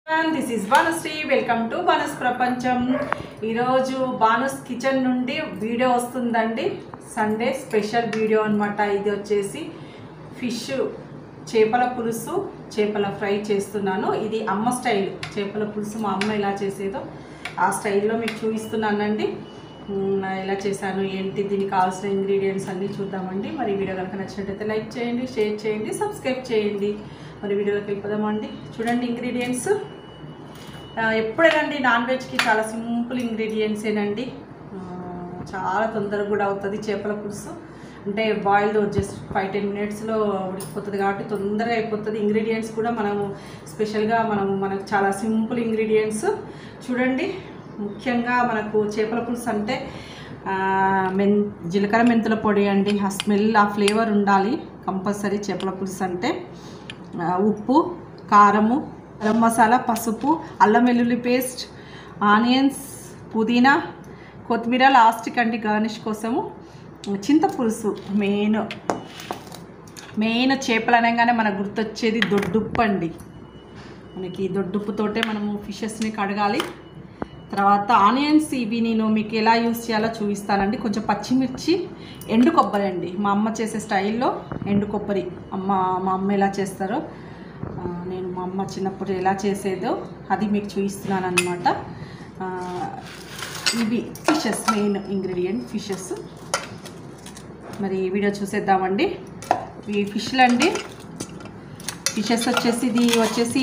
This is Bhanushree. Welcome to Bhanu's ప్రపంచం. ఈరోజు Bhanu's kitchen నుండి వీడియో వస్తుందండి. సండే స్పెషల్ వీడియో అనమాట. ఇది వచ్చేసి ఫిష్ చేపల పులుసు, చేపల ఫ్రై చేస్తున్నాను. ఇది అమ్మ స్టైల్ చేపల పులుసు. మా అమ్మ ఎలా చేసేదో ఆ స్టైల్లో మీకు చూపిస్తున్నానండి. ఎలా చేశాను ఏంటి, దీనికి కావాల్సిన ఇంగ్రీడియంట్స్ అన్నీ చూద్దామండి. మరి వీడియో కనుక నచ్చినట్టయితే లైక్ చేయండి, షేర్ చేయండి, సబ్స్క్రైబ్ చేయండి. మరి వీడియోలోకి వెళ్ళిపోదామండి. చూడండి ఇంగ్రీడియంట్స్. ఎప్పుడేనండి నాన్ వెజ్కి చాలా సింపుల్ ఇంగ్రీడియంట్సేనండి. చాలా తొందరగా కూడా అవుతుంది చేపల పులుసు. అంటే బాయిల్డ్ జస్ట్ 5-10 మినిట్స్లో ఉడికిపోతుంది కాబట్టి తొందరగా అయిపోతుంది. ఇంగ్రీడియంట్స్ కూడా మనము స్పెషల్గా మనకు చాలా సింపుల్ ఇంగ్రీడియంట్స్. చూడండి, ముఖ్యంగా మనకు చేపల పులుసు అంటే జీలకర్ర మెంతుల పొడి అండి. ఆ స్మెల్, ఆ ఫ్లేవర్ ఉండాలి కంపల్సరీ చేపల పులుసు అంటే. ఉప్పు, కారము, గరం మసాలా, పసుపు, అల్లం వెల్లుల్లి పేస్ట్, ఆనియన్స్, పుదీనా, కొత్తిమీర లాస్ట్కి అండి గార్నిష్ కోసము. చింతపులుసు మెయిన్ చేపలు అనగానే మనకు గుర్తొచ్చేది దొడ్డుప్పు అండి. మనకి దొడ్డుప్పుతోటే మనము ఫిషెస్ని కడగాలి. తర్వాత ఆనియన్స్, ఇవి నేను మీకు ఎలా యూస్ చేయాలో చూపిస్తానండి. కొంచెం పచ్చిమిర్చి, ఎండు కొబ్బరి అండి. మా అమ్మ చేసే స్టైల్లో ఎండు కొబ్బరి. మా అమ్మ ఎలా చేస్తారో, నేను మా అమ్మ చిన్నప్పుడు ఎలా చేసేదో అది మీకు చూపిస్తున్నాను అనమాట. ఇవి ఫిషెస్, మెయిన్ ఇంగ్రీడియంట్ ఫిషెస్. మరి ఈ వీడియో చూసేద్దామండి. ఈ ఫిష్లు అండి, ఫిషెస్ వచ్చేసి ఇది వచ్చేసి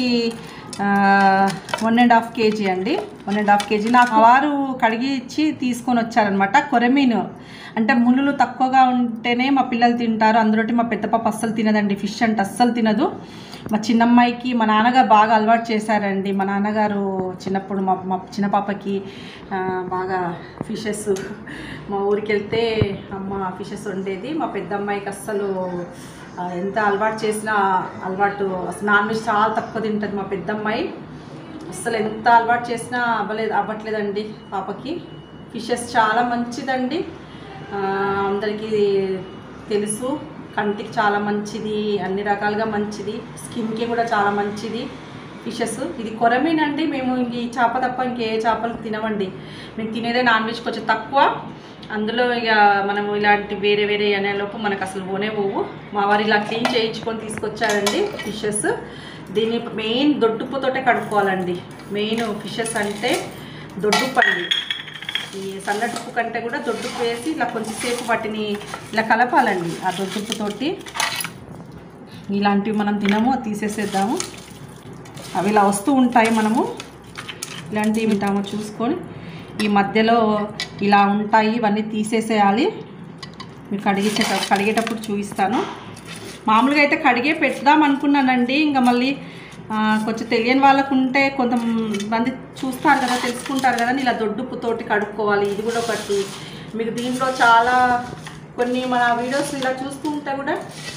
1.5 kg అండి. 1.5 kg నాకు వారు కడిగి ఇచ్చి తీసుకొని వచ్చారనమాట. కొరమీను అంటే ముళ్ళులు తక్కువగా ఉంటేనే మా పిల్లలు తింటారు. అందులోటి మా పెద్ద పాప అస్సలు తినదండి, ఫిష్ అంటే అస్సలు తినదు. మా చిన్నమ్మాయికి మా నాన్నగారు బాగా అలవాటు చేశారండి. మా నాన్నగారు చిన్నప్పుడు మా చిన్న పాపకి బాగా ఫిషెస్, మా ఊరికి వెళ్తే అమ్మ ఫిషెస్ వండేది. మా పెద్ద అమ్మాయికి అస్సలు ఎంత అలవాటు చేసినా అసలు నాన్ వెజ్ చాలా తక్కువ తింటుంది మా పెద్ద అమ్మాయి. అస్సలు ఎంత అలవాటు చేసినా అవ్వట్లేదండి పాపకి. ఫిషెస్ చాలా మంచిదండి, అందరికీ తెలుసు. కంటికి చాలా మంచిది, అన్ని రకాలుగా మంచిది, స్కిన్కి కూడా చాలా మంచిది ఫిషెస్. ఇది కొరమీన్ అండి. మేము ఈ చేప తప్ప ఇంకే చేపలు తినవండి. మేము తినేదే నాన్ వెజ్ కొంచెం తక్కువ. అందులో ఇక మనము ఇలాంటి వేరే అనేలోపు మనకు అసలు పోవు. మా వారు ఇలా క్లీన్ చేయించుకొని తీసుకొచ్చారండి ఫిషెస్. దీన్ని మెయిన్ దొడ్డుప్పుతోటే కడుక్కోవాలండి. మెయిన్ ఫిషెస్ అంటే దొడ్డుప్పు అండి. ఈ సన్నటుప్పు కంటే కూడా దొడ్డుప్పు వేసి ఇలా కొంచెంసేపు వాటిని ఇలా కలపాలండి. ఆ దొడ్డుప్పుతోటి ఇలాంటివి మనం తినము, అది తీసేసేద్దాము. అవి ఇలా వస్తూ ఉంటాయి, మనము ఇలాంటివి తింటామో చూసుకొని ఈ మధ్యలో ఇలా ఉంటాయి, ఇవన్నీ తీసేసేయాలి. మీకు కడిగేటప్పుడు చూపిస్తాను. మామూలుగా అయితే కడిగే పెడదాం అనుకున్నానండి. ఇంకా మళ్ళీ కొంచెం తెలియని వాళ్ళకు ఉంటే కొంతమంది చూస్తారు కదా, తెలుసుకుంటారు కదా, ఇలా దొడ్డుప్పుతోటి కడుక్కోవాలి. ఇది కూడా ఒకటి. మీకు దీంట్లో చాలా కొన్ని మన వీడియోస్ ఇలా చూస్తూ ఉంటే కూడా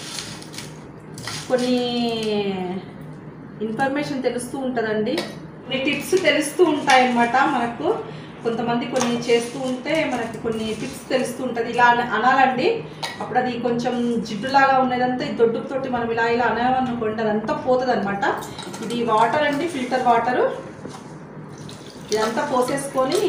కొన్ని ఇన్ఫర్మేషన్ తెలుస్తూ ఉంటుందండి, కొన్ని టిప్స్ తెలుస్తూ ఉంటాయి అన్నమాట. మనకు కొంతమంది కొన్ని చేస్తూ ఉంటే మనకి కొన్ని టిప్స్ తెలుస్తూ ఉంటుంది. ఇలా అనాలండి. అప్పుడు అది కొంచెం జిడ్డులాగా ఉన్నదంతా ఈ దొడ్డుతోటి మనం ఇలా అనాలనుకోండి, అదంతా పోతుంది అనమాట. ఇది వాటర్ అండి, ఫిల్టర్ వాటరు. ఇదంతా పోసేసుకొని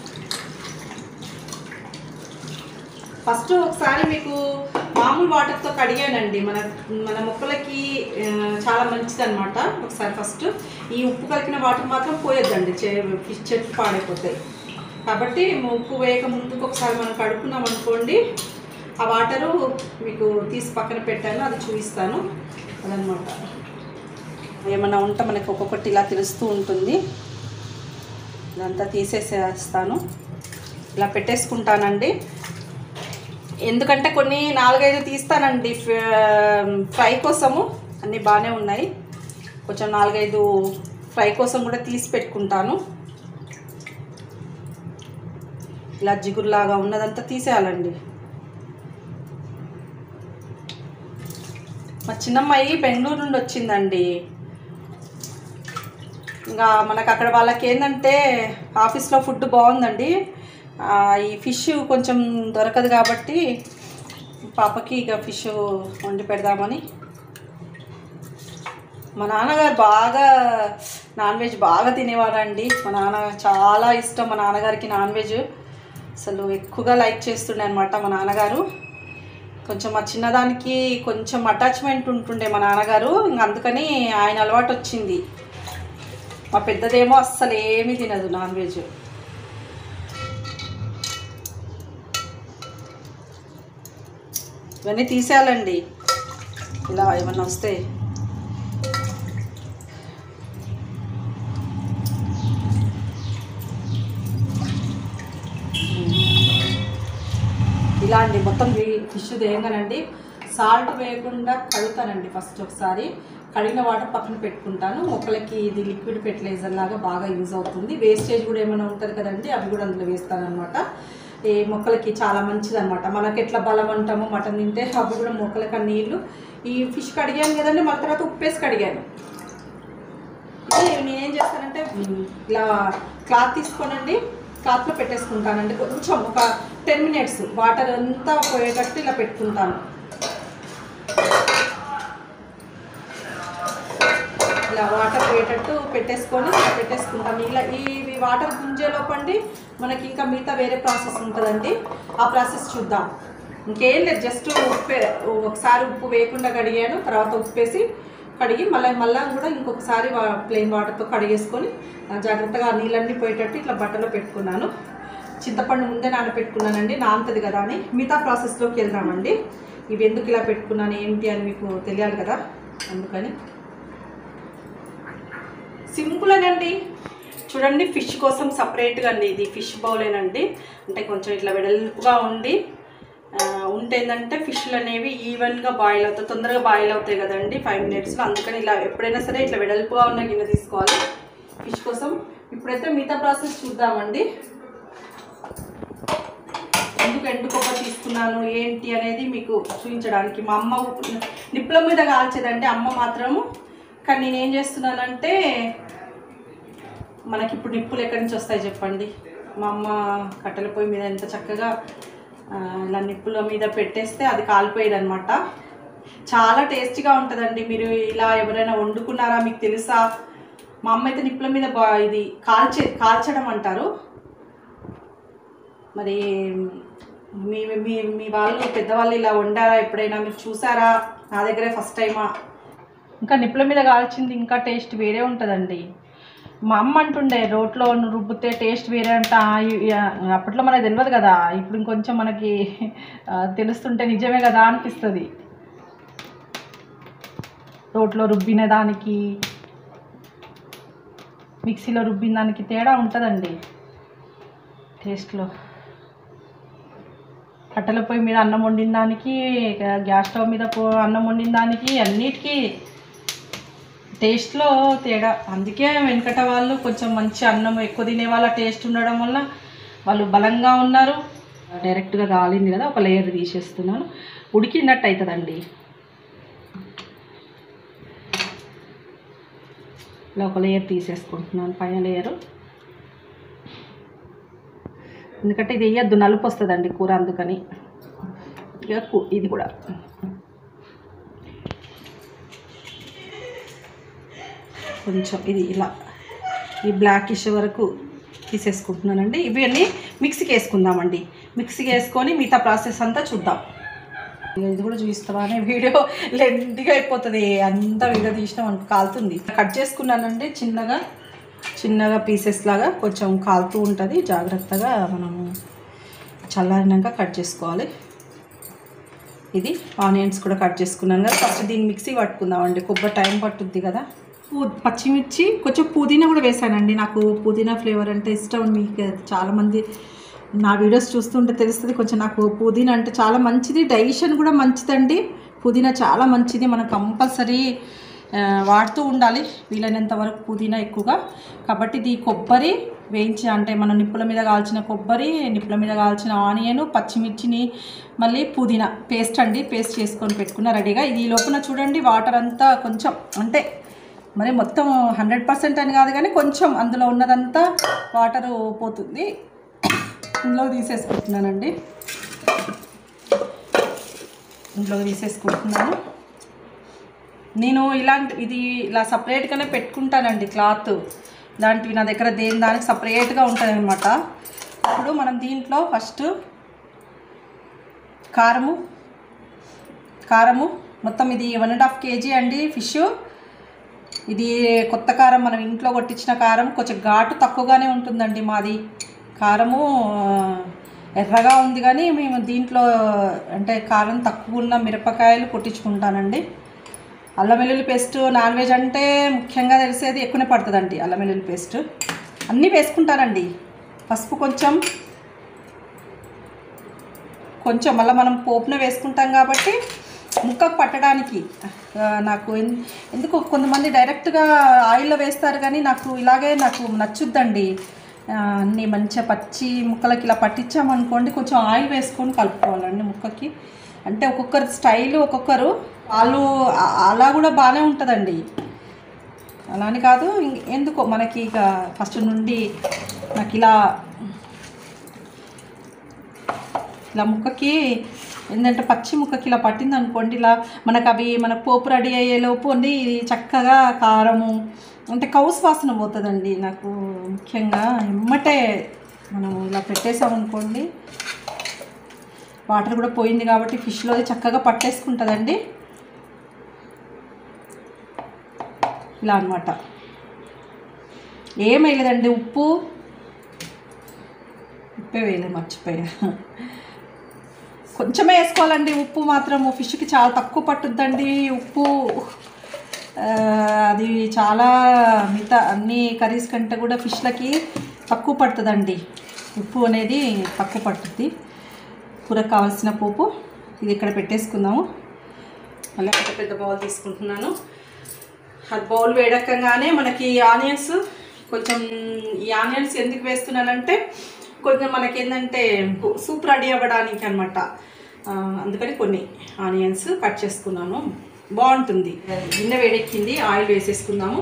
ఫస్ట్ ఒకసారి మీకు మామూలు వాటర్తో కడిగానండి. మన మొక్కలకి చాలా మంచిది అనమాట. ఒకసారి ఫస్ట్ ఈ ఉప్పు కలిపిన వాటర్ మాత్రం పోయొద్దండి, ఫిష్ చెట్లు పాడైపోతాయి. కాబట్టి ఉప్పు వేయక ముందుకు ఒకసారి మనం కడుక్కున్నాం అనుకోండి, ఆ వాటరు మీకు తీసి పక్కన పెట్టాను, అది చూపిస్తాను అదనమాట. ఏమన్నా ఉంటే మనకి ఒక్కొక్కటి ఇలా తెలుస్తూ ఉంటుంది. ఇదంతా తీసేసేస్తాను, ఇలా పెట్టేసుకుంటానండి. ఎందుకంటే కొన్ని 4-5 తీస్తానండి ఫ్రై కోసము. అన్నీ బాగానే ఉన్నాయి. కొంచెం 4-5 ఫ్రై కోసం కూడా తీసి పెట్టుకుంటాను. ఇలా జిగురులాగా ఉన్నదంతా తీసేయాలండి. మా చిన్నమ్మాయి బెంగళూరు నుండి వచ్చిందండి. ఇంకా మనకు అక్కడ వాళ్ళకి ఏంటంటే ఆఫీస్లో ఫుడ్ బాగుందండి. ఈ ఫిష్ కొంచెం దొరకదు కాబట్టి పాపకి ఇక ఫిష్ వండి పెడదామని మా నాన్నగారు బాగా నాన్ వెజ్ బాగా తినేవారండి. మా నాన్న చాలా ఇష్టం మా నాన్నగారికి నాన్ వెజ్, అసలు ఎక్కువగా లైక్ చేస్తుండే అనమాట మా నాన్నగారు. కొంచెం మా చిన్నదానికి కొంచెం అటాచ్మెంట్ ఉంటుండే మా నాన్నగారు, ఇంక అందుకని ఆయన అలవాటు వచ్చింది. మా పెద్దదేమో అస్సలు ఏమీ తినదు నాన్ వెజ్. ఇవన్నీ తీసేయాలండి ఇలా ఏమన్నా వస్తే. ఇలా అండి మొత్తం ఫిష్ వేయగానండి సాల్ట్ వేయకుండా కడుగుతానండి. ఫస్ట్ ఒకసారి కడిగిన వాటర్ పక్కన పెట్టుకుంటాను. మొక్కలకి ఇది లిక్విడ్ ఫెర్టిలైజర్ లాగా బాగా యూజ్ అవుతుంది. వేస్టేజ్ కూడా ఏమైనా ఉంటుంది కదండి, అవి కూడా అందులో వేస్తాను అనమాట. ఈ మొక్కలకి చాలా మంచిది అనమాట. మనకి ఎట్లా బలం అంటామో మటన్ తింటే, అవి కూడా మొక్కలకి ఆ నీళ్ళు. ఈ ఫిష్ కడిగాను కదండి, మళ్ళీ తర్వాత ఉప్పేసి కడిగాను. నేనేం చేస్తానంటే ఇలా క్లాత్ తీసుకోనండి, క్లాత్లో పెట్టేసుకుంటానండి. కొంచెం ఒక 10 minutes వాటర్ అంతా పోయేటట్టు ఇలా పెట్టుకుంటాను. ఇలా వాటర్ పోయేటట్టు పెట్టేసుకుంటాను. ఇలా ఈ వాటర్ గుంజేలోపండి మనకి ఇంకా మిగతా వేరే ప్రాసెస్ ఉంటుందండి. ఆ ప్రాసెస్ చూద్దాం. ఇంకేం లేదు, జస్ట్ ఒకసారి ఉప్పు వేయకుండా కడిగాను, తర్వాత ఉప్పేసి కడిగి మళ్ళీ కూడా ఇంకొకసారి ప్లెయిన్ వాటర్తో కడిగేసుకొని జాగ్రత్తగా నీళ్ళన్నీ పోయేటట్టు ఇట్లా బట్టలో పెట్టుకున్నాను. చింతపండు ముందే నానబెట్టుకున్నానండి, నానుతుంది కదా అని. మిగతా ప్రాసెస్లోకి వెళ్దామండి. ఇవి ఎందుకు ఇలా పెట్టుకున్నాను ఏంటి అని మీకు తెలియాలి కదా, అందుకని. సింపుల్ అనండి, చూడండి. ఫిష్ కోసం సపరేట్గా అండి ఇది ఫిష్ బౌలేనండి. అంటే కొంచెం ఇట్లా వెడల్పుగా ఉంటే ఏంటంటే ఫిష్లు అనేవి ఈవెన్గా బాయిల్ అవుతాయి, తొందరగా బాయిల్ అవుతాయి కదండి 5 minutesలో. అందుకని ఇలా ఎప్పుడైనా సరే ఇట్లా వెడల్పుగా ఉన్న గిన్నె తీసుకోవాలి ఫిష్ కోసం. ఇప్పుడైతే మిగతా ప్రాసెస్ చూద్దామండి. ఎందుకు ఎండు కొబ్బరి తీసుకున్నాను ఏంటి అనేది మీకు చూపించడానికి. మా అమ్మ నిప్పుల మీద కాల్చేదండి అమ్మ మాత్రము, కానీ నేనేం చేస్తున్నానంటే, మనకి ఇప్పుడు నిప్పులు ఎక్కడి నుంచి వస్తాయి చెప్పండి. మా అమ్మ కట్టెల పొయ్యి మీద ఎంత చక్కగా ఇలా నిప్పుల మీద పెట్టేస్తే అది కాలిపోయేది అనమాట. చాలా టేస్టీగా ఉంటుందండి. మీరు ఇలా ఎవరైనా వండుకున్నారా మీకు తెలుసా? మా అమ్మ అయితే నిప్పుల మీద ఇది కాల్చడం అంటారు. మరి మీ వాళ్ళు పెద్దవాళ్ళు ఇలా వండారా ఎప్పుడైనా, మీరు చూసారా? నా దగ్గరే ఫస్ట్ టైమా. ఇంకా నిప్పుల మీద కాల్చింది ఇంకా టేస్ట్ వేరే ఉంటుందండి. మా అమ్మ అంటుండే రోట్లో రుబ్బితే టేస్ట్ వేరే అంట. అప్పట్లో మనకు తెలియదు కదా, ఇప్పుడు ఇంకొంచెం మనకి తెలుస్తుంటే నిజమే కదా అనిపిస్తుంది. రోట్లో రుబ్బిన దానికి మిక్సీలో రుబ్బిన దానికి తేడా ఉంటుందండి టేస్ట్లో. కట్టెల పొయ్యి మీద అన్నం వండిన దానికి, గ్యాస్ స్టవ్ మీద అన్నం వండిన దానికి అన్నిటికీ టేస్ట్లో తేడా. అందుకే వెనకట వాళ్ళు కొంచెం మంచి అన్నం ఎక్కువ తినే వాళ్ళ టేస్ట్ ఉండడం వల్ల వాళ్ళు బలంగా ఉన్నారు. డైరెక్ట్గా కాలింది కదా, ఒక లేయర్ తీసేస్తున్నాను. ఉడికినట్టు అవుతుందండి. ఇలా ఒక లేయర్ తీసేసుకుంటున్నాను, పైన లేయరు. ఎందుకంటే ఇది వేయద్దు, నలుపు వస్తుందండి కూర, అందుకని. ఇక ఇది కూడా కొంచెం ఇది ఇలా ఈ బ్లాకిష్ వరకు తీసేసుకుంటున్నానండి. ఇవన్నీ మిక్సీకి వేసుకుందామండి. మిక్సీకి వేసుకొని మిగతా ప్రాసెస్ అంతా చూద్దాం. ఇది కూడా చూపిస్తావా అనే వీడియో లెంతీగా అయిపోతుంది, అంతా వీడియో తీసినాం కాలుతుంది. కట్ చేసుకున్నానండి చిన్నగా పీసెస్ లాగా, కొంచెం కాలుతూ ఉంటుంది. జాగ్రత్తగా మనము చల్లారినాక కట్ చేసుకోవాలి. ఇది ఆనియన్స్ కూడా కట్ చేసుకున్నాను కదా. ఫస్ట్ దీన్ని మిక్సీ పట్టుకుందామండి, కొబ్బరి టైం పట్టుద్ది కదా. పచ్చిమిర్చి, కొంచెం పుదీనా కూడా వేసానండి. నాకు పుదీనా ఫ్లేవర్ అంటే ఇష్టం. మీకు చాలామంది నా వీడియోస్ చూస్తుంటే తెలుస్తుంది. కొంచెం నాకు పుదీనా అంటే చాలా మంచిది, డైజెషన్ కూడా మంచిదండి. పుదీనా చాలా మంచిది, మనం కంపల్సరీ వాడుతూ ఉండాలి వీలైనంత వరకు పుదీనా ఎక్కువగా. కాబట్టి ఇది కొబ్బరి వేయించి, అంటే మనం నిప్పుల మీద కాల్చిన కొబ్బరి, నిప్పుల మీద కాల్చిన ఆనియన్, పచ్చిమిర్చిని, మళ్ళీ పుదీనా పేస్ట్ అండి. పేస్ట్ చేసుకొని పెట్టుకున్న రెడీగా. ఇది లోపల చూడండి వాటర్ అంతా కొంచెం, అంటే మరి మొత్తం 100% అని కాదు కానీ కొంచెం అందులో ఉన్నదంతా వాటరు పోతుంది. ఇందులో తీసేసుకుంటున్నానండి. ఇందులో తీసేసుకుంటున్నాను. నేను ఇది ఇలా సపరేట్గానే పెట్టుకుంటానండి క్లాత్. ఇలాంటివి నా దగ్గర దేని దానికి సపరేట్గా ఉంటుంది అనమాట. ఇప్పుడు మనం దీంట్లో ఫస్ట్ కారము మొత్తం ఇది 1.5 kg అండి ఫిష్. ఇది కొత్త కారం, మనం ఇంట్లో కొట్టించిన కారం. కొంచెం ఘాటు తక్కువగానే ఉంటుందండి మాది. కారము ఎర్రగా ఉంది కానీ మేము దీంట్లో అంటే కారం తక్కువ ఉన్న మిరపకాయలు కొట్టించుకుంటానండి. అల్లం వెల్లుల్లి పేస్ట్ నాన్ వెజ్ అంటే ముఖ్యంగా తెలిసేది ఎక్కువనే పడుతుందండి. అల్లం వెల్లుల్లి పేస్ట్ అన్నీ వేసుకుంటానండి. పసుపు కొంచెం మళ్ళీ మనం పోపున వేసుకుంటాం కాబట్టి ముక్కకు పట్టడానికి. నాకు ఎందుకు కొంతమంది డైరెక్ట్గా ఆయిల్లో వేస్తారు కానీ నాకు నచ్చుద్దండి. అన్నీ మంచిగా పచ్చి ముక్కలకి ఇలా పట్టించామనుకోండి, కొంచెం ఆయిల్ వేసుకొని కలుపుకోవాలండి ముక్కకి. అంటే ఒక్కొక్కరి స్టైలు ఒక్కొక్కరు, వాళ్ళు అలా కూడా బాగానే ఉంటుందండి. అలానే కాదు, ఎందుకో మనకి ఇక ఫస్ట్ నుండి నాకు ఇలా ముక్కకి ఏంటంటే పచ్చి ముక్కకి ఇలా పట్టింది అనుకోండి, ఇలా మన పోపు రెడీ అయ్యేలోపు అండి చక్కగా కారము అంటే కౌసు వాసన పోతుందండి. నాకు ముఖ్యంగా ఎమ్మటే మనం ఇలా పెట్టేసామనుకోండి, వాటర్ కూడా పోయింది కాబట్టి ఫిష్లో చక్కగా పట్టేసుకుంటుందండి. ఇలా అనమాట. ఏం వేయలేదండి, ఉప్పే వేయలేదు, మర్చిపోయా. కొంచెమే వేసుకోవాలండి ఉప్పు మాత్రము. ఫిష్కి చాలా తక్కువ పట్టుద్దండి ఉప్పు. అది చాలా మిగతా అన్ని కర్రీస్ కంటే కూడా ఫిష్లకి తక్కువ పడుతుందండి ఉప్పు అనేది, తక్కువ పట్టుద్ది. కూరకు కావాల్సిన పోపు ఇది ఇక్కడ పెట్టేసుకుందాము. మళ్ళీ ఒక పెద్ద బౌల్ తీసుకుంటున్నాను. అది బౌల్ వేడకంగానే మనకి ఆనియన్స్, కొంచెం ఈ ఆనియన్స్ ఎందుకు వేస్తున్నానంటే కొంచెం మనకేంటంటే సూప్ రెడీ అవ్వడానికి అనమాట. అందుకని కొన్ని ఆనియన్స్ కట్ చేసుకున్నాను, బాగుంటుంది. గిన్నె వేడెక్కింది, ఆయిల్ వేసేసుకుందాము.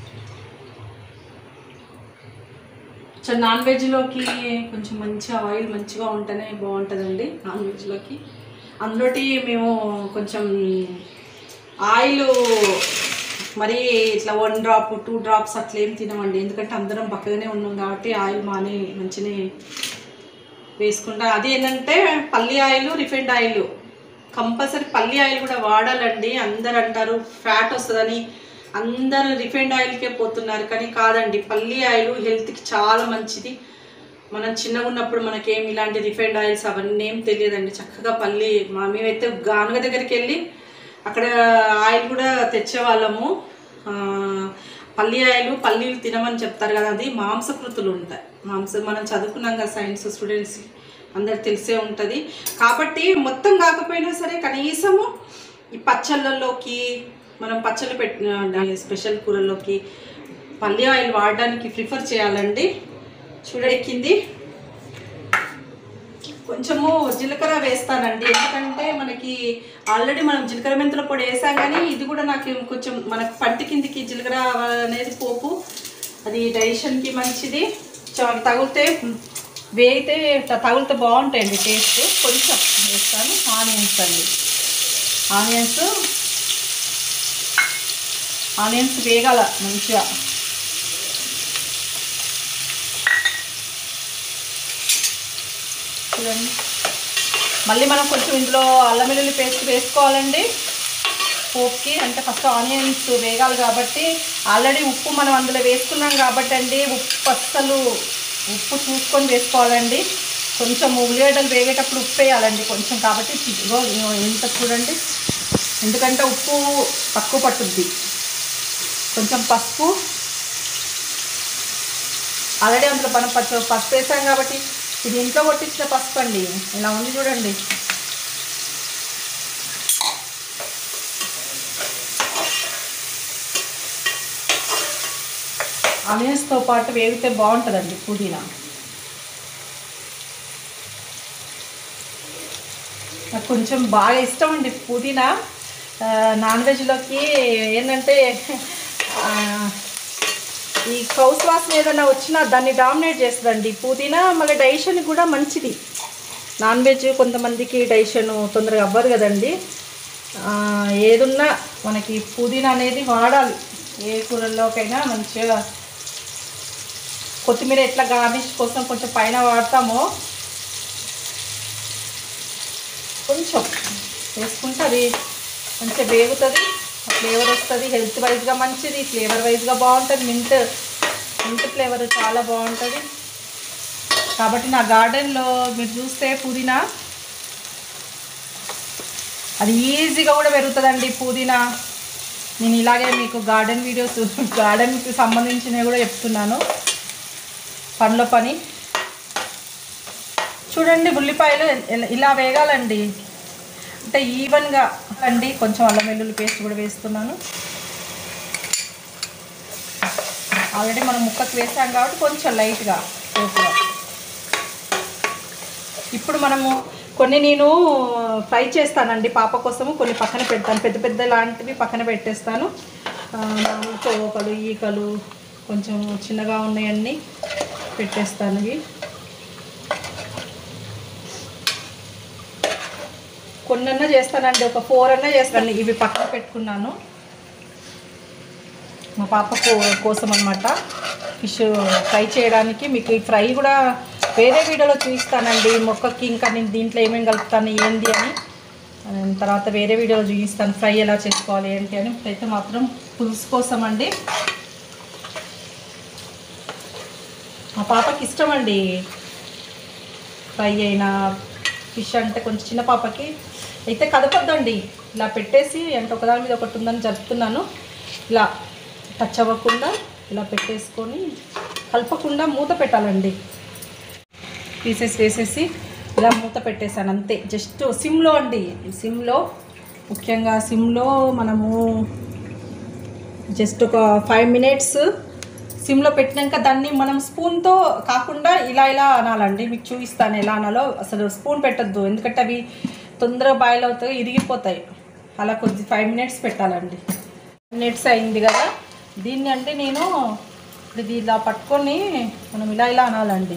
నాన్ వెజ్లోకి కొంచెం మంచిగా ఆయిల్ మంచిగా ఉంటేనే బాగుంటుందండి నాన్ వెజ్లోకి. అందులోటి మేము కొంచెం ఆయిల్ మరీ ఇట్లా 1 డ్రాప్ 2 డ్రాప్స్ అట్లా ఏం తినమండి. ఎందుకంటే అందరం బక్కగానే ఉన్నాం కాబట్టి ఆయిల్ మంచిగా వేసుకుంటా. అది ఏంటంటే పల్లి ఆయిల్, రిఫైండ్ ఆయిల్, కంపల్సరీ పల్లి ఆయిల్ కూడా వాడాలండి. అందరు అంటారు ఫ్యాట్ వస్తుందని, అందరూ రిఫైండ్ ఆయిల్కే పోతున్నారు. కానీ కాదండి, పల్లి ఆయిల్ హెల్త్కి చాలా మంచిది. మనం చిన్నగా ఉన్నప్పుడు మనకేం ఇలాంటి రిఫైండ్ ఆయిల్స్ అవన్నీ ఏం తెలియదండి. చక్కగా మేమైతే గానుగ దగ్గరికి వెళ్ళి అక్కడ ఆయిల్ కూడా తెచ్చేవాళ్ళము. పల్లీలు తినమని చెప్తారు కదా, అది మాంసకృతులు ఉంటాయి. మనం చదువుకున్నాం కదా సైన్స్ స్టూడెంట్స్, అందరు తెలిసే ఉంటుంది. కాబట్టి మొత్తం కాకపోయినా సరే కనీసము ఈ పచ్చళ్ళల్లోకి, మనం పచ్చళ్ళు పెట్టిన స్పెషల్ కూరల్లోకి పల్లి ఆయిల్ వాడడానికి ప్రిఫర్ చేయాలండి. చూడెక్కింది. కొంచెము జీలకర్ర వేస్తానండి, ఎందుకంటే మనకి ఆల్రెడీ మనం జీలకర్ర మెంతుల పొడి వేసాం. కానీ ఇది కూడా నాకు కొంచెం మనకు పంటి కిందికి జీలకర్ర అనేది పోపు, అది డైజెషన్కి మంచిది. తగిలితే బాగుంటాయండి టేస్ట్. కొంచెం వేస్తాను. ఆనియన్స్ అండి, ఆనియన్స్ వేగాల మంచిగా. చూడండి, మళ్ళీ మనం కొంచెం ఇందులో అల్లం వెల్లుల్లి పేస్ట్ వేసుకోవాలండి పోపుకి. అంటే ఫస్ట్ ఆనియన్స్ వేగాలి కాబట్టి, ఆల్రెడీ ఉప్పు మనం అందులో వేసుకున్నాం కాబట్టి అండి, ఉప్పు చూసుకొని వేసుకోవాలండి. కొంచెం ఉల్లిగడ్డలు వేగేటప్పుడు ఉప్పు వేయాలండి కొంచెం. కాబట్టి ఎంత చూడండి, ఎందుకంటే ఉప్పు తక్కువ పట్టుద్ది. కొంచెం పసుపు, ఆల్రెడీ అందులో మనం పసుపు వేసాం కాబట్టి ఇది ఇంట్లో కొట్టించిన పసుపు అండి. ఇలా ఉంది చూడండి. ఆనియన్స్తో పాటు వేగితే బాగుంటుందండి పుదీనా. నాకు కొంచెం బాగా ఇష్టం అండి పుదీనా. నాన్ వెజ్లోకి ఏంటంటే ఈ కౌసు వాసన ఏదైనా వచ్చినా దాన్ని డామినేట్ చేస్తుందండి పుదీనా. మళ్ళీ డైజెషన్ కూడా మంచిది. నాన్ వెజ్ కొంతమందికి డైజెషన్ తొందరగా అవ్వదు కదండి. ఏదున్నా మనకి పుదీనా అనేది వాడాలి. ఏ కూరల్లోకైనా మంచిగా కొత్తిమీర ఎట్లా గార్నిష్ కోసం కొంచెం పైన వాడతామో కొంచెం వేసుకుంటే అది మంచిగా వేగుతుంది, ఫ్లేవర్ వస్తుంది. హెల్త్ వైజ్గా మంచిది, ఫ్లేవర్ వైజ్గా బాగుంటుంది. మింట్ ఫ్లేవర్ చాలా బాగుంటుంది. కాబట్టి నా గార్డెన్లో మీరు చూస్తే పుదీనా అది ఈజీగా కూడా పెరుగుతుందండి. పుదీనా నేను ఇలాగే మీకు గార్డెన్ వీడియోస్, గార్డెన్కి సంబంధించినవి కూడా చెప్తున్నాను. పనిలో పని చూడండి. ఉల్లిపాయలు ఇలా వేగాలండి, అంటే ఈవెన్గా అండి. కొంచెం అల్లం వెల్లుల్లి పేస్ట్ కూడా వేస్తున్నాను. ఆల్రెడీ మనం ముక్కకు వేసాం కాబట్టి కొంచెం లైట్గా పోపుగా. ఇప్పుడు మనము కొన్ని నేను ఫ్రై చేస్తానండి పాప కోసము, కొన్ని పక్కన పెడతాను. పెద్ద పెద్ద లాంటివి పక్కన పెట్టేస్తాను. తోకలు, ఈకలు కొంచెం చిన్నగా ఉన్నాయన్నీ పెట్టేస్తాను. ఇవి కొన్నన్నా చేస్తానండి, ఒక 4 అన్నా చేస్తాను. ఇవి పక్కన పెట్టుకున్నాను మా పాప కోసం అనమాట. ఫిష్ ఫ్రై చేయడానికి మీకు ఈ ఫ్రై కూడా వేరే వీడియోలో చూపిస్తానండి. మొక్కకి ఇంకా నేను దీంట్లో ఏమేమి కలుపుతాను ఏంటి అని తర్వాత వేరే వీడియోలో చూపిస్తాను, ఫ్రై ఎలా చేసుకోవాలి ఏంటి అని. అయితే మాత్రం పులుసు కోసం అండి. మా పాపకి ఇష్టం అండి ఫ్రై అయినా ఫిష్ అంటే. కొంచెం చిన్న పాపకి అయితే కదపొద్దండి, ఇలా పెట్టేసి అంటే ఒకదాని మీద ఒకటి ఉందని జరుపుతున్నాను. ఇలా టచ్ అవ్వకుండా ఇలా పెట్టేసుకొని కలపకుండా మూత పెట్టాలండి. పీసెస్ వేసేసి ఇలా మూత పెట్టేసాను అంతే. జస్ట్ సిమ్లో అండి, సిమ్లో, ముఖ్యంగా సిమ్లో మనము జస్ట్ ఒక 5 మినిట్స్ సిమ్లో పెట్టినాక దాన్ని మనం స్పూన్తో కాకుండా ఇలా ఇలా అనాలండి. మీకు చూపిస్తాను ఎలా అనాలో. అసలు స్పూన్ పెట్టద్దు, ఎందుకంటే అవి తొందరగా బాయిల్ అవుతాయి, ఇరిగిపోతాయి. అలా కొద్ది 5 మినిట్స్ పెట్టాలండి. 5 మినిట్స్ అయింది కదా, దీన్ని అంటే నేను ఇది ఇలా పట్టుకొని మనం ఇలా ఇలా అనాలండి.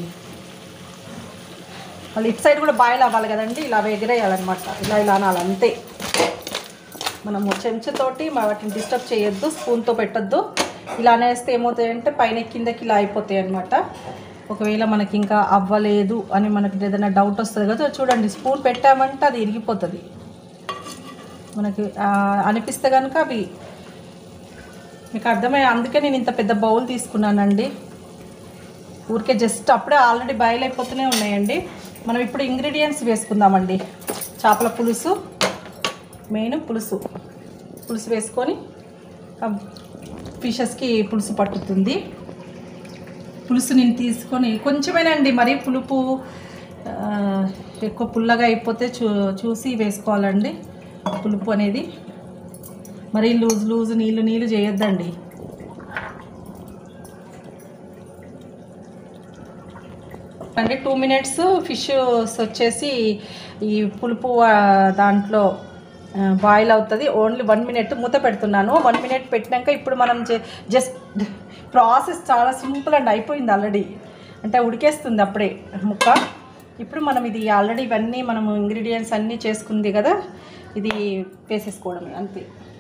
మళ్ళీ ఇటు సైడ్ కూడా బాయిల్ అవ్వాలి కదండి, ఇలా ఎగిరేయాలన్నమాట. ఇలా ఇలా అనాలి అంతే. మనము చెంచాతోటి వాటిని డిస్టర్బ్ చేయొద్దు, స్పూన్తో పెట్టద్దు. ఇలా అనేస్తే ఏమవుతాయంటే పైన కిందకి ఇలా అయిపోతాయి అన్నమాట. ఒకవేళ మనకి ఇంకా అవ్వలేదు అని మనకి ఏదైనా డౌట్ వస్తుంది కదా, చూడండి స్పూన్ పెట్టామంటే అది ఇరిగిపోతుంది. మనకి అనిపిస్తే కనుక అవి మీకు అర్థమయ్యే, అందుకే నేను ఇంత పెద్ద బౌల్ తీసుకున్నానండి. ఊరికే జస్ట్ అప్పుడే ఆల్రెడీ బాయిల్ అయిపోతూనే ఉన్నాయండి. మనం ఇప్పుడు ఇంగ్రీడియంట్స్ వేసుకుందామండి. చేపల పులుసు మెయిన్, పులుసు వేసుకొని ఫిషెస్కి పులుసు పట్టుతుంది. పులుసు నేను తీసుకొని కొంచెమేనండి, మరీ పులుపు ఎక్కువ పుల్లగా అయిపోతే చూసి వేసుకోవాలండి. పులుపు అనేది మరీ లూజు నీళ్ళు చేయొద్దండి. అంటే 2 మినిట్స్ ఫిష్ వచ్చేసి ఈ పులుపు దాంట్లో బాయిల్ అవుతుంది. ఓన్లీ 1 మినిట్ మూత పెడుతున్నాను. 1 మినిట్ పెట్టినాక ఇప్పుడు మనం జస్ట్ ప్రాసెస్ చాలా సింపుల్ అండి, అయిపోయింది ఆల్రెడీ. అంటే ఉడికేస్తుంది అప్పుడే ముక్క. ఇప్పుడు మనం ఇది ఆల్రెడీ ఇవన్నీ మనము ఇంగ్రీడియంట్స్ అన్నీ చేసుకుంది కదా, ఇది వేసేసుకోవడమే అంతే.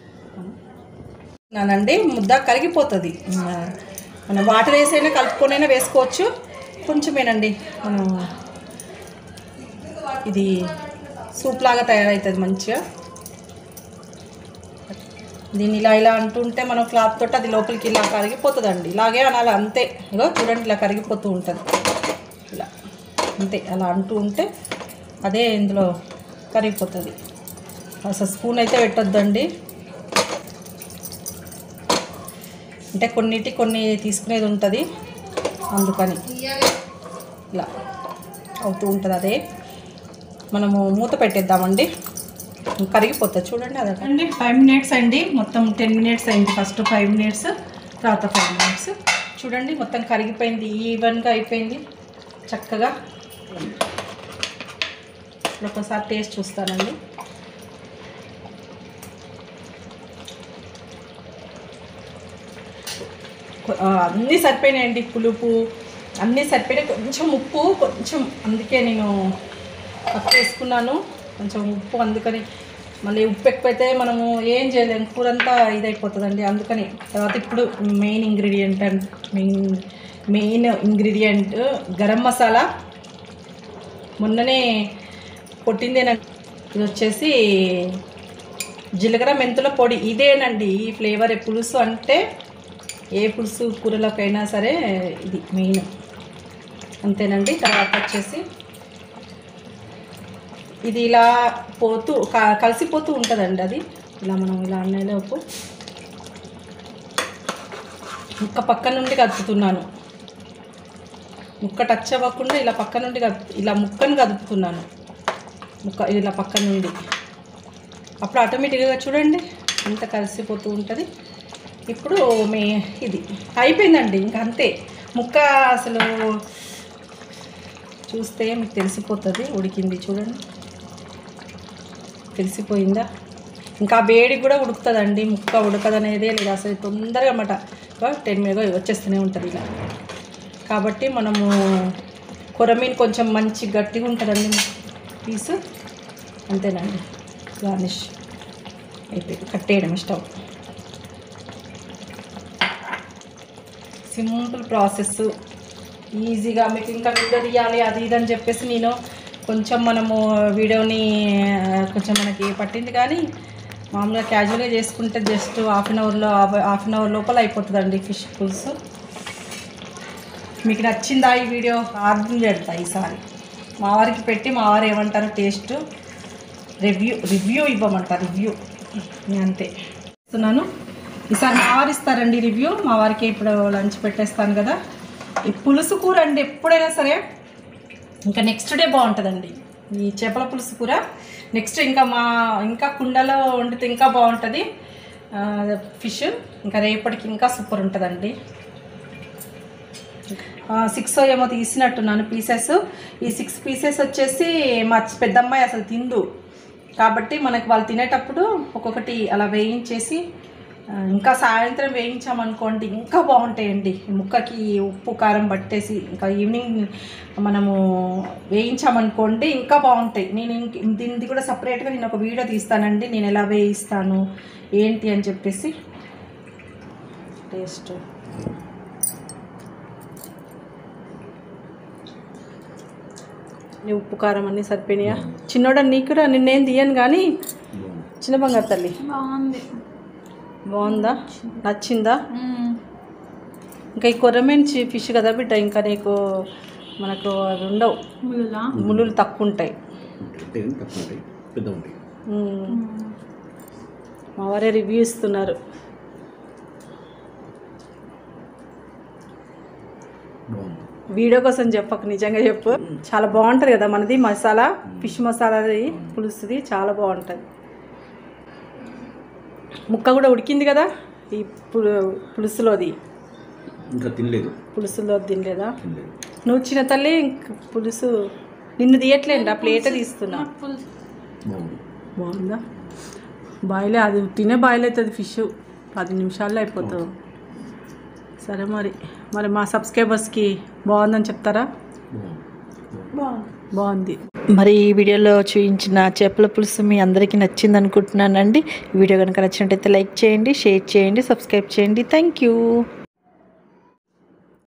నానండి ముద్ద కరిగిపోతుంది. మనం వాటర్ వేసైనా కలుపుకొనైనా వేసుకోవచ్చు. కొంచెమేనండి మనం ఇది సూప్ లాగా తయారవుతుంది మంచిగా. దీన్ని ఇలా ఇలా అంటుంటే మనం క్లాత్ తోటి అది లోపలికి ఇలా కరిగిపోతుందండి. ఇలాగే అనాలి అంతే. ఇగో చూడండి ఇలా కరిగిపోతూ ఉంటుంది ఇలా అంతే. అలా అంటూ ఉంటే అదే ఇందులో కరిగిపోతుంది. అసలు స్పూన్ అయితే పెట్టొద్దండి, అంటే కొన్ని తీసుకునేది ఉంటుంది, అందుకని ఇలా అవుతూ ఉంటుంది. అదే మనము మూత పెట్టేద్దామండి, కరిగిపోతుంది. చూడండి అదండి 5 మినిట్స్ అండి. మొత్తం 10 మినిట్స్ అయింది. ఫస్ట్ 5 మినిట్స్, తర్వాత 5 మినిట్స్. చూడండి మొత్తం కరిగిపోయింది, ఈవెన్గా అయిపోయింది చక్కగా. ఇప్పుడు ఒకసారి టేస్ట్ చూస్తానండి. అన్నీ సరిపోయినాయండి, పులుపు అన్నీ సరిపోయినాయి. కొంచెం ఉప్పు కొంచెం, అందుకే నేను తక్కువ వేసుకున్నాను కొంచెం ఉప్పు. అందుకని మళ్ళీ ఉప్పు ఎక్కువైతే మనము ఏం చేయలేము, కూర అంతా ఇదైపోతుందండి. అందుకని తర్వాత ఇప్పుడు మెయిన్ ఇంగ్రీడియంట్ గరం మసాలా మొన్ననే కొట్టిందేనండి. ఇది వచ్చేసి జీలకర్ర మెంతుల పొడి. ఇదేనండి ఈ ఫ్లేవర్. పులుసు అంటే ఏ పులుసు కూరలోకైనా సరే ఇది మెయిన్, అంతేనండి. తర్వాత వచ్చేసి ఇది ఇలా పోతూ కలిసిపోతూ ఉంటుందండి. అది ఇలా మనం ఇలా అన్నలోపు ముక్క పక్క నుండి కదుపుతున్నాను. ముక్క టచ్ అవ్వకుండా ఇలా పక్క నుండి ఇలా ముక్కను కదుపుతున్నాను. ముక్క ఇలా పక్క నుండి, అప్పుడు ఆటోమేటిక్గా చూడండి అంత కలిసిపోతూ ఉంటుంది. ఇప్పుడు ఇది అయిపోయిందండి, ఇంకా అంతే. ముక్క అసలు చూస్తే మీకు తెలిసిపోతుంది ఉడికింది. చూడండి తెలిసిపోయిందా? ఇంకా వేడి కూడా ఉడుకుతుందండి. ముక్క ఉడకదనేదే లేదు అసలు. తొందరగా అన్నమాట 10 మినిట్గా వచ్చేస్తూనే ఉంటుంది ఇలా. కాబట్టి మనము కొరమీను కొంచెం మంచి గట్టిగా ఉంటుందండి పీసు. అంతేనండి, గార్నిష్ అయిపోయింది. కట్టేయడం స్టవ్. సింపుల్ ప్రాసెస్, ఈజీగా. మీకు ఇంకా వీడియో తీయాలి అది ఇది అని చెప్పేసి నేను కొంచెం మనము వీడియోని కొంచెం మనకి పట్టింది, కానీ మామూలుగా క్యాజువల్గా చేసుకుంటే జస్ట్ హాఫ్ అన్ అవర్ లోపల అయిపోతుందండి ఫిష్ పులుసు. మీకు నచ్చిందా ఈ వీడియో? ఆర్డర్ పెడతా ఈసారి మా వారికి పెట్టి, మా వారు ఏమంటారు టేస్ట్ రివ్యూ ఇవ్వమంటారు. రివ్యూ అంతే ఇస్తున్నాను. ఈసారి మా వారు ఇస్తారండి రివ్యూ. మా వారికి ఇప్పుడు లంచ్ పెట్టేస్తాను కదా. ఈ పులుసు కూర అండి ఎప్పుడైనా సరే ఇంకా నెక్స్ట్ డే బాగుంటుందండి. ఈ చేపల పులుసు కూర నెక్స్ట్ ఇంకా కుండలో వండితే ఇంకా బాగుంటుంది ఫిష్. ఇంకా రేపటికి ఇంకా సూపర్ ఉంటుందండి. 6 ఏమో తీసినట్టున్నాను పీసెస్. ఈ 6 పీసెస్ వచ్చేసి మా పెద్దమ్మాయి అసలు తిందు, కాబట్టి మనకి వాళ్ళు తినేటప్పుడు ఒక్కొక్కటి అలా వేయించేసి, ఇంకా సాయంత్రం వేయించామనుకోండి ఇంకా బాగుంటాయండి. ముక్కకి ఉప్పు కారం పట్టేసి ఇంకా ఈవినింగ్ మనము వేయించామనుకోండి ఇంకా బాగుంటాయి. నేను దీనిది కూడా సపరేట్గా నేను ఒక వీడియో తీస్తానండి, నేను ఎలా వేయిస్తాను ఏంటి అని చెప్పేసి. టేస్ట్ ఉప్పు కారం అన్నీ సరిపోయినాయా? చిన్నోడ నీకు కూడా నిన్నేం తీయను, కానీ చిన్న బంగారు తల్లి బాగుందా? నచ్చిందా? ఇంకా ఈ కొర్రమీను ఫిష్ కదా బిడ్డ, ఇంకా నీకు మనకు అవి ఉండవు, ముళ్ళు తక్కువ ఉంటాయి. మా వారే రివ్యూ ఇస్తున్నారు. వీడియో కోసం చెప్పకు, నిజంగా చెప్పు. చాలా బాగుంటుంది కదా మనది మసాలా, ఫిష్ మసాలాది పులుసుది చాలా బాగుంటుంది. ముక్క కూడా ఉడికింది కదా ఈ పులుసులోది. ఇంకా తినలేదు. పులుసులో తినలేదా? నువ్వు చిన్న తల్లి పులుసు నిన్ను తీయట్లేదు, ఆ ప్లేటే తీస్తున్నా. బాగుందా? బాయిలే, అది తినే బాయిల్ అవుతుంది ఫిష్, 10 నిమిషాల్లో అయిపోతుంది. సరే మరి మా సబ్స్క్రైబర్స్కి బాగుందని చెప్తారా? బాగుంది. మరి ఈ వీడియోలో చూపించిన చేపల పులుసు మీ అందరికీ నచ్చింది అనుకుంటున్నానండి. ఈ వీడియో కనుక నచ్చినట్టయితే లైక్ చేయండి, షేర్ చేయండి, సబ్స్క్రైబ్ చేయండి. Thank you.